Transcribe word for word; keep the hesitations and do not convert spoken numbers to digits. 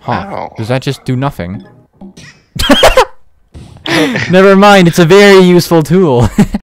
Huh. Ow. Does that just do nothing? Never mind, it's a very useful tool.